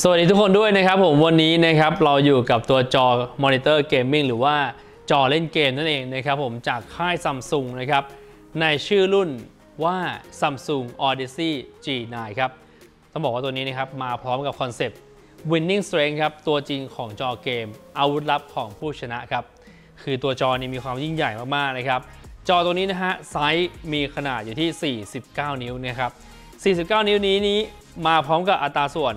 สวัสดีทุกคนด้วยนะครับผมวันนี้นะครับเราอยู่กับตัวจอมอนิเตอร์เกมมิ่งหรือว่าจอเล่นเกมนั่นเองนะครับผมจากค่าย Samsung นะครับในชื่อรุ่นว่า Samsung Odyssey G9 ครับต้องบอกว่าตัวนี้นะครับมาพร้อมกับคอนเซปต์ Winning Strength ครับตัวจริงของจอเกมอาวุธลับของผู้ชนะครับคือตัวจอนี้มีความยิ่งใหญ่มากๆนะครับจอตัวนี้นะฮะไซส์มีขนาดอยู่ที่49 นิ้วนะครับ49 นิ้วนี้มาพร้อมกับอัตราส่วน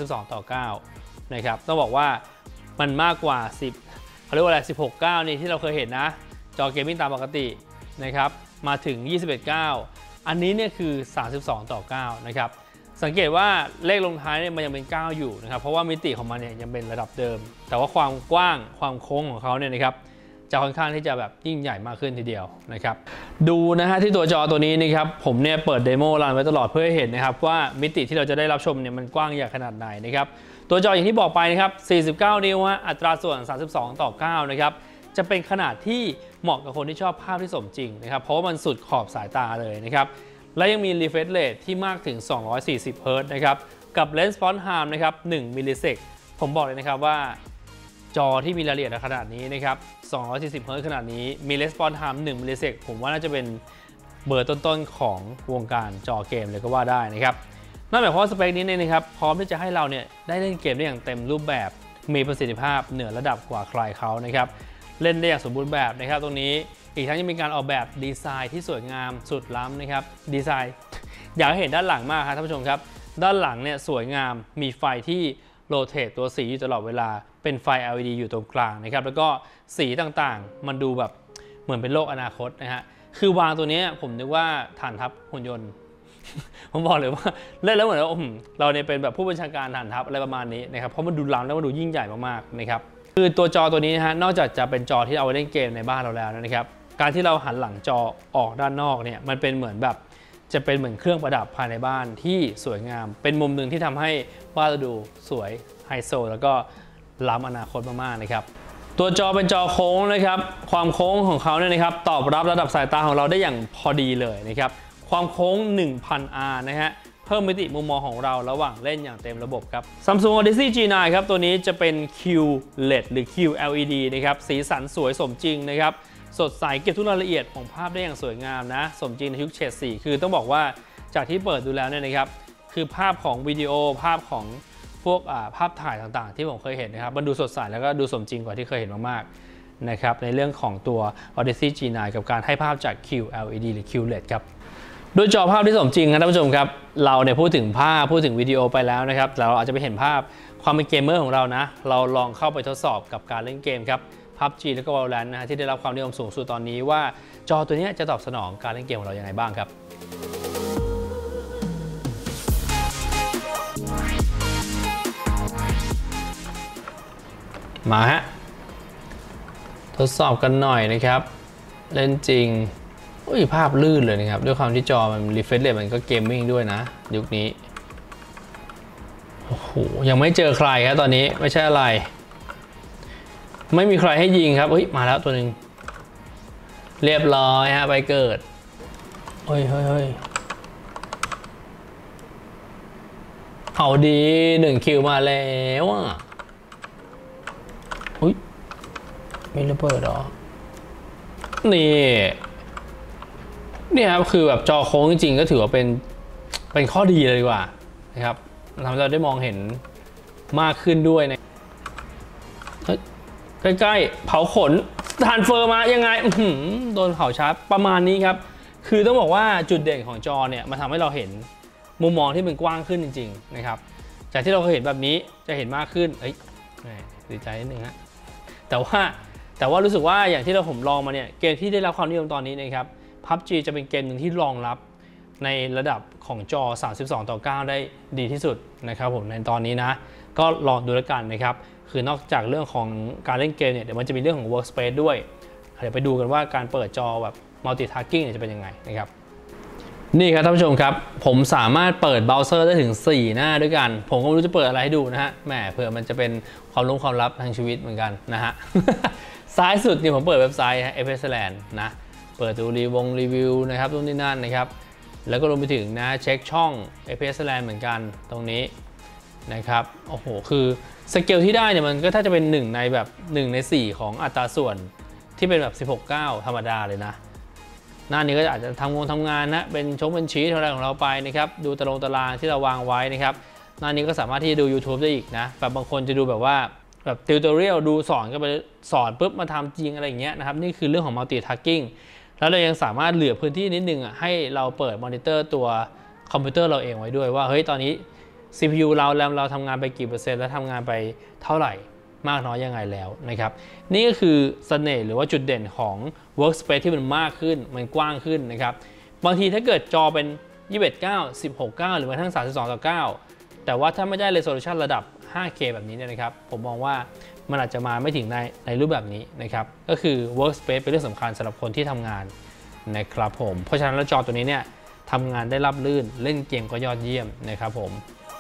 32:9นะครับต้องบอกว่ามันมากกว่า10เขาเรียกว่าอะไร16:9นี่ที่เราเคยเห็นนะจอเกมมิ่งตามปกตินะครับมาถึง21:9อันนี้เนี่ยคือ32:9นะครับสังเกตว่าเลขลงท้ายเนี่ยมันยังเป็น9อยู่นะครับเพราะว่ามิติของมันเนี่ยยังเป็นระดับเดิมแต่ว่าความกว้างความโค้งของเขาเนี่ยนะครับจะค่อนข้างที่จะแบบยิ่งใหญ่มากขึ้นทีเดียวนะครับดูนะฮะที่ตัวจอตัวนี้นะครับผมเนี่ยเปิดเดโมรันไว้ตลอดเพื่อให้เห็นนะครับว่ามิติที่เราจะได้รับชมเนี่ยมันกว้างใหญ่ขนาดไหนนะครับตัวจออย่างที่บอกไปนะครับ49 นิ้วฮะอัตราส่วน32:9นะครับจะเป็นขนาดที่เหมาะกับคนที่ชอบภาพที่สมจริงนะครับเพราะว่ามันสุดขอบสายตาเลยนะครับและยังมี refresh rate ที่มากถึง240 Hz นะครับกับ response time นะครับ1 มิลลิเซกผมบอกเลยนะครับว่าจอที่มีรายละเอียดขนาดนี้นะครับ240 Hz ขนาดนี้มี response time 1 มิลลิเซกผมว่าน่าจะเป็นเบอร์ต้นๆของวงการจอเกมเลยก็ว่าได้นะครับนั่นหมายความว่าสเปคนี้เนี่ยนะครับพร้อมที่จะให้เราเนี่ยได้เล่นเกมได้อย่างเต็มรูปแบบมีประสิทธิภาพเหนือระดับกว่าใครเขานะครับเล่นได้อย่างสมบูรณ์แบบนะครับตรงนี้อีกทั้งยังมีการออกแบบดีไซน์ที่สวยงามสุดล้ำนะครับดีไซน์อยากให้เห็นด้านหลังมากครับท่านผู้ชมครับด้านหลังเนี่ยสวยงามมีไฟที่โรเตทตัวสีอยู่ตลอดเวลาเป็นไฟ LED อยู่ตรงกลางนะครับแล้วก็สีต่างๆมันดูแบบเหมือนเป็นโลกอนาคตนะฮะคือวางตัวนี้ผมนึกว่าฐานทัพหุ่นยนต์ผมบอกเลยว่าเล่นแล้วเหมือนว่าเราเนี่ยเป็นแบบผู้บัญชาการฐานทัพอะไรประมาณนี้นะครับเพราะมันดูล้ำแล้วมันดูยิ่งใหญ่มากๆนะครับคือตัวจอตัวนี้นะฮะนอกจากจะเป็นจอที่เอาไว้เล่นเกมในบ้านเราแล้วนะครับการที่เราหันหลังจอออกด้านนอกเนี่ยมันเป็นเหมือนแบบจะเป็นเหมือนเครื่องประดับภายในบ้านที่สวยงามเป็นมุมหนึ่งที่ทำให้บ้านเราดูสวยไฮโซแล้วก็ล้ำอนาคตมากๆนะครับตัวจอเป็นจอโค้งนะครับความโค้งของเขาเนี่ยนะครับตอบรับระดับสายตาของเราได้อย่างพอดีเลยนะครับความโค้ง 1000R นะฮะเพิ่มมิติมุมมองของเราระหว่างเล่นอย่างเต็มระบบครับ Samsung Odyssey G9 ครับตัวนี้จะเป็น QLED หรือ QLED นะครับสีสันสวยสมจริงนะครับสดใสเก็บทุกรายละเอียดของภาพได้อย่างสวยงามนะสมจริงในยุคเฉดสีคือต้องบอกว่าจากที่เปิดดูแล้วเนี่ยนะครับคือภาพของวิดีโอภาพของพวกภาพถ่ายต่างๆที่ผมเคยเห็นนะครับมันดูสดใสแล้วก็ดูสมจริงกว่าที่เคยเห็นมากๆนะครับในเรื่องของตัว Odyssey G9 กับการให้ภาพจาก QLED หรือ QLED ครับโดยจอภาพที่สมจริงครับท่านผู้ชมครับเราเนี่ยพูดถึงภาพพูดถึงวิดีโอไปแล้วนะครับแต่เราอาจจะไปเห็นภาพความเป็นเกมเมอร์ของเรานะเราลองเข้าไปทดสอบกับการเล่นเกมครับ PUBG แล้วก็ Valorant นะที่ได้รับความนิยมสูงสุดตอนนี้ว่าจอตัวนี้จะตอบสนองการเล่นเกมของเราอย่างไรบ้างครับมาฮะทดสอบกันหน่อยนะครับเล่นจริงภาพลื่นเลยนะครับด้วยความที่จอมันrefresh rate มันก็เกมมิ่งด้วยนะยุคนี้โอ้โหยังไม่เจอใครครับตอนนี้ไม่ใช่อะไรไม่มีใครให้ยิงครับมาแล้วตัวหนึ่งเรียบร้อยฮะไปเกิดเฮ้ยเอาดี1 คิวมาแล้วอ่ะมีระเบิดเหรอนี่ครับคือแบบจอโค้งจริงๆก็ถือว่าเป็นข้อดีเลยดีกว่านะครับทำให้เราได้มองเห็นมากขึ้นด้วยนะใกล้ๆเผาขนทรานเฟอร์มายังไงโดนเผาช้าประมาณนี้ครับคือต้องบอกว่าจุดเด่นของจอเนี่ยมันทำให้เราเห็นมุมมองที่มันกว้างขึ้นจริงๆนะครับจากที่เราเคยเห็นแบบนี้จะเห็นมากขึ้นดีใจนิดนึงฮะแต่ว่ารู้สึกว่าอย่างที่ผมลองมาเนี่ยเกมที่ได้รับความนิยมตอนนี้นะครับ PUBG จะเป็นเกมหนึ่งที่รองรับในระดับของจอ32:9ได้ดีที่สุดนะครับผมในตอนนี้นะก็ลองดูแล้วกันนะครับคือนอกจากเรื่องของการเล่นเกมเนี่ยเดี๋ยวมันจะมีเรื่องของ workspace ด้วยเดี๋ยวไปดูกันว่าการเปิดจอแบบ multitasking เนี่ยจะเป็นยังไงนะครับนี่ครับท่านผู้ชมครับผมสามารถเปิดเบราว์เซอร์ได้ถึง4หน้าด้วยกันผมก็ไม่รู้จะเปิดอะไรให้ดูนะฮะแหมเผื่อมันจะเป็นความลับทางชีวิตเหมือนกันนะฮะ ซ้ายสุดนี่ผมเปิดเว็บไซต์ FSLand นะเปิดดูรีวิวนะครับนู่นนี่นั่นนะครับแล้วก็รวมไปถึงนะเช็คช่อง FSLand เหมือนกันตรงนี้นะครับโอ้โหคือสเกลที่ได้เนี่ยมันก็ถ้าจะเป็น1ในแบบ1ใน4ของอัตราส่วนที่เป็นแบบ16:9ธรรมดาเลยนะหน้านี้ก็อาจจะทำงานนะเป็นเป็นชีทอะไรของเราไปนะครับดูตารางที่เราวางไว้นะครับหน้านี้ก็สามารถที่จะดู YouTube ได้อีกนะแบบบางคนจะดูแบบว่าแบบติวตอเรียลดูสอนก็ไปสอนปุ๊บมาทำจริงอะไรอย่างเงี้ยนะครับนี่คือเรื่องของ multitasking แล้วเรายังสามารถเหลือพื้นที่นิดนึงให้เราเปิดมอนิเตอร์ตัวคอมพิวเตอร์เราเองไว้ด้วยว่าเฮ้ยตอนนี้ CPU เราแรมเราทำงานไปกี่เปอร์เซ็นต์และทำงานไปเท่าไหร่มากน้อยยังไงแล้วนะครับนี่ก็คือเสน่ห์หรือว่าจุดเด่นของ Workspace ที่มันมากขึ้นมันกว้างขึ้นนะครับบางทีถ้าเกิดจอเป็น 21:9 16:9 หรือแม้กระทั่ง 32:9 แต่ว่าถ้าไม่ได้ resolution ระดับ 5K แบบนี้เนี่ยนะครับผมมองว่ามันอาจจะมาไม่ถึงในรูปแบบนี้นะครับก็คือ Workspace เป็นเรื่องสำคัญสำหรับคนที่ทำงานนะครับผมเพราะฉะนั้นแล้วจอตัวนี้เนี่ยทำงานได้ราบรื่นเล่นเกมก็ยอดเยี่ยมนะครับผม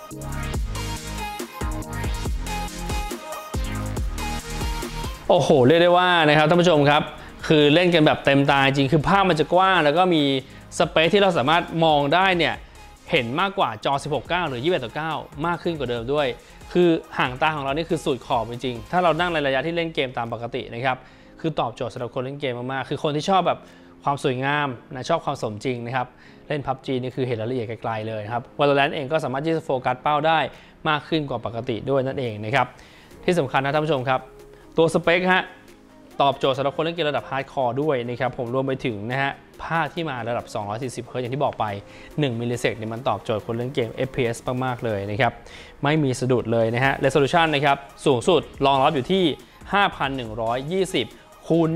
โอ้โหเรียกได้ว่านะครับท่านผู้ชมครับคือเล่นกันแบบเต็มตาจริงคือภาพมันจะกว้างแล้วก็มีสเปซที่เราสามารถมองได้เนี่ยเห็นมากกว่าจอ 16:9 หรือ 21:9 มากขึ้นกว่าเดิมด้วยคือห่างตาของเรานี่คือสุดขอบจริงๆถ้าเรานั่งในระยะที่เล่นเกมตามปกตินะครับคือตอบโจทย์สำหรับคนเล่นเกมมากๆคือคนที่ชอบแบบความสวยงามนะชอบความสมจริงนะครับเล่น PUBG นี่คือเห็นรายละเอียดไกลๆเลยครับ Valorant เองก็สามารถที่จะโฟกัสเป้าได้มากขึ้นกว่าปกติด้วยนั่นเองนะครับที่สำคัญนะท่านผู้ชมครับตัวสเปคฮะตอบโจทย์สำหรับคนเล่นเกมระดับฮาร์ดคอร์ด้วยนะครับผมรวมไปถึงนะฮะภาพที่มาระดับ240 เฮิร์ตซ์อย่างที่บอกไป1มิลลิเซกเนี่ยมันตอบโจทย์คนเล่นเกม FPS มากๆเลยนะครับไม่มีสะดุดเลยนะฮะ Resolution นะครับสูงสุดรองรับอยู่ที่ 5,120 คูณ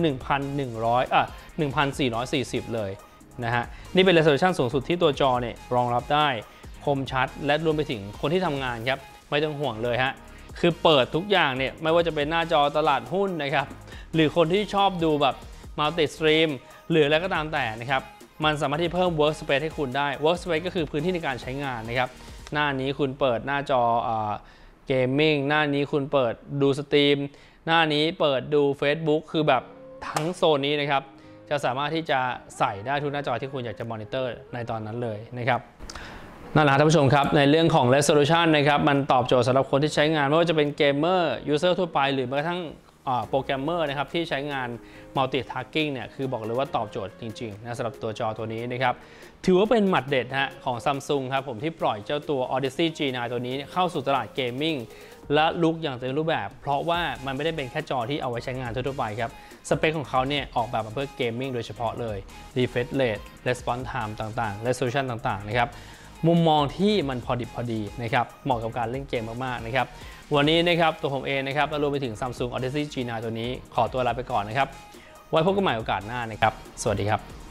1,440 เลยนะฮะนี่เป็น Resolution สูงสุดที่ตัวจอเนี่ยรองรับได้คมชัดและรวมไปถึงคนที่ทำงานครับไม่ต้องห่วงเลยฮะคือเปิดทุกอย่างเนี่ยไม่ว่าจะเป็นหน้าจอตลาดหุ้นนะครับหรือคนที่ชอบดูแบบ Multi Stream หรืออะไรก็ตามแต่นะครับมันสามารถที่เพิ่ม Workspace ให้คุณได้ Workspace ก็คือพื้นที่ในการใช้งานนะครับหน้านี้คุณเปิดหน้าจอเกมมิ่งหน้านี้คุณเปิดดูสตรีมหน้านี้เปิดดู Facebook คือแบบทั้งโซนนี้นะครับจะสามารถที่จะใส่ได้ทุกหน้าจอที่คุณอยากจะมอนิเตอร์ในตอนนั้นเลยนะครับนั่นแหละท่านผู้ชมครับในเรื่องของ resolution นะครับมันตอบโจทย์สำหรับคนที่ใช้งานไม่ว่าจะเป็นเกมเมอร์ user ทั่วไปหรือแม้กระทั่งโปรแกรมเมอร์นะครับที่ใช้งาน multitasking เนี่ยคือบอกเลยว่าตอบโจทย์จริงๆนะสำหรับตัวจอตัวนี้นะครับถือว่าเป็นหมัดเด็ดฮะของ Samsung ครับผมที่ปล่อยเจ้าตัว Odyssey G9 ตัวนี้เข้าสู่ตลาดเกมมิ่งและลุคอย่างเต็มรูปแบบเพราะว่ามันไม่ได้เป็นแค่จอที่เอาไว้ใช้งานทั่วไปครับสเปคของเขาเนี่ยออกแบบมาเพื่อเกมมิ่งโดยเฉพาะเลย refresh rate response time ต่างๆ resolution ต่างๆนะครับมุมมองที่มันพอดิบพอดีนะครับเหมาะกับการเล่นเกมมากๆนะครับวันนี้นะครับตัวผมเองนะครับและรวมไปถึง Samsung Odyssey G9 ตัวนี้ขอตัวลาไปก่อนนะครับไว้พบกันใหม่โอกาสหน้านะครับสวัสดีครับ